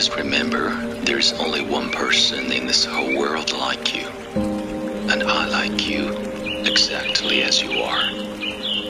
always remember there's only one person in this whole world like you. And I like you exactly as you are.